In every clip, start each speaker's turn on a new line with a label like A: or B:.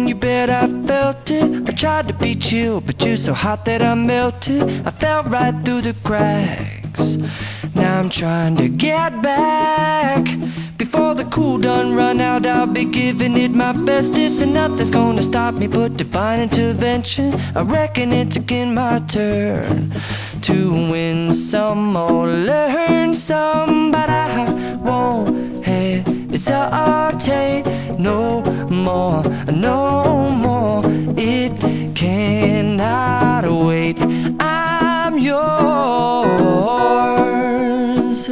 A: you bet I felt it. I tried to be chill, but you're so hot that I melted. I fell right through the cracks. Now I'm trying to get back. Before the cool done run out, I'll be giving it my bestest, and nothing's gonna stop me but divine intervention. I reckon it's again my turn to win some or learn some, but I won't hesitate no more, no more. It cannot wait. I'm yours.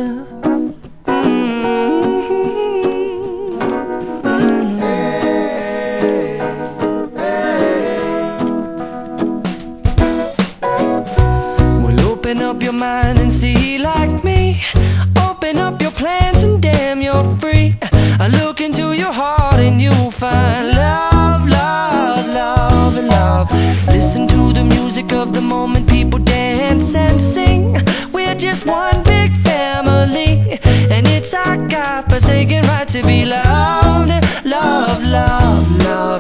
A: Open up your mind and see like me. Open up your plans and damn, you're free. I look into your heart and you'll find love, love, love, and love. Listen to the music of the moment, people dance and sing. We're just one big family, and it's our God-forsaken right to be loved. Love, love, love,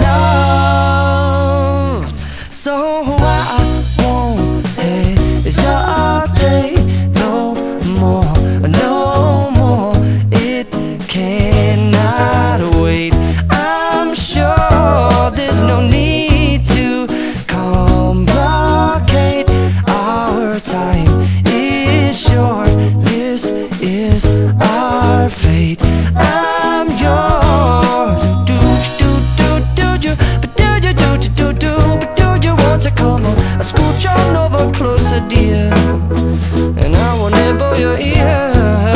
A: loved. So I won't hesitate no more, no more. It cannot wait. I'm sure there's no need to complicate. Our time is short. This is our fate. I'm yours. Do you? But do you want to come on? Scooch on over closer, dear, and I will nibble your ear.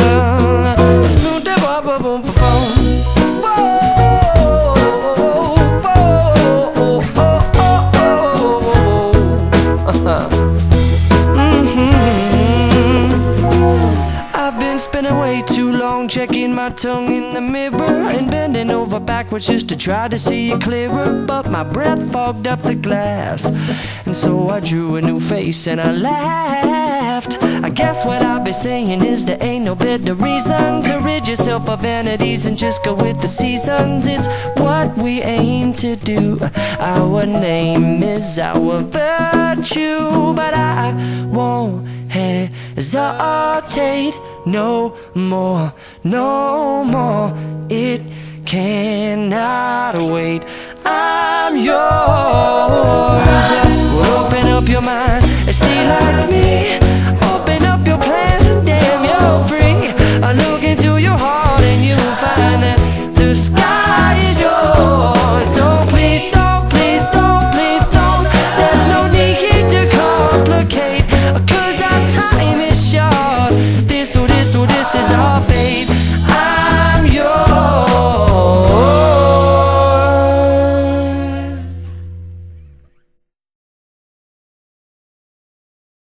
A: I've been spending way too long checking my tongue in the mirror and bending over backwards just to try to see it clearer, but my breath fogged up the glass, and so I drew a new face and I laughed. I guess what I'll be saying is there ain't no better reason to rid yourself of vanities and just go with the seasons. It's what we aim to do. Our name is our virtue, but I won't hesitate no more, no more. It cannot wait. I'm yours. Open up your mind and see like me.